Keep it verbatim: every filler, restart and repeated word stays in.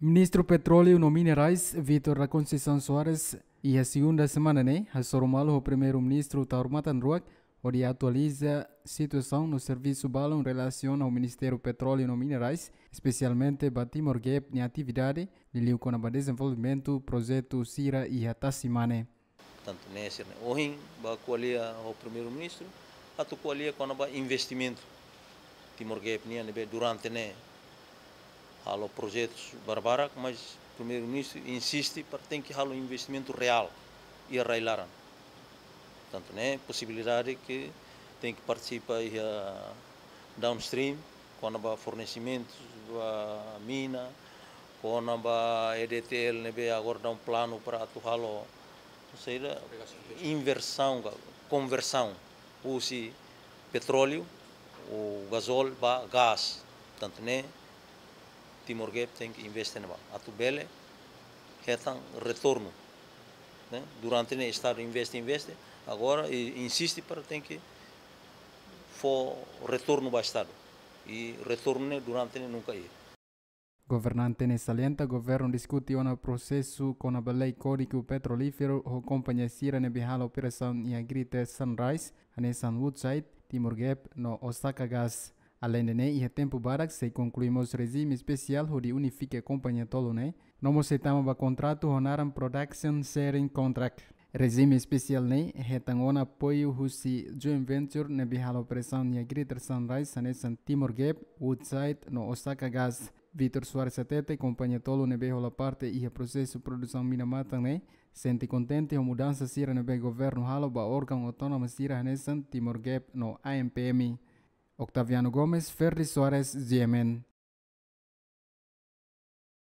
Ministro Petróleo no Minerais, Vitor da Conceição Soares, e a segunda semana, né, a Soromalo, o primeiro-ministro Taurmatan Ruak, onde atualiza a situação no serviço balão em relação ao Ministério Petróleo no Minerais, especialmente para Timor Gap em atividade, de com o desenvolvimento do projeto Sira e a Tassimane. Tanto nesse, hoje, para qualia o primeiro-ministro, a tu qualia com o investimento Timor Gap durante né halo projetos barbarak, mas o primeiro-ministro insiste para ter que halo investimento real e arrailaram. Portanto, né, possibilidade que tem que participar aí a downstream, com a fornecimento da mina, com a E D T L, né, agora dá um plano para tu halo, ou seja, inversão, conversão, use petróleo, o gasóleo para gás. Portanto, né, Timor Gap tem que investir nela. A tubele retam retorno, né? Durante o estado investe investe, agora e insiste para tem que for retorno para o estado e retorno durante nunca ir. Governante ne salienta, governo discute o processo com a lei código petrolífero o companhia Sira ne bihala operação em agrite Sunrise, a Nissan Woodside, Timor Gap no Osaka Gas. Além de né, e tempo barak se concluímos regime especial onde unifica a companhia tolo né, não aceitamos o contrato honaram production sharing contract. Regime especial né, retam on apoio husi joint venture ne bihala operação em Greater Sunrise, Nissan Timor Gap, Woodside no Osaka Gas. Vitor Soares Atete, companhia tolo ne behola parte e o processo de produção minamata né, sente contente com mudança sira ne be governo halo ba órgão autônomo sira Nissan Timor Gap no A M P M. Octaviano Gomes, Ferri Soares, G M N.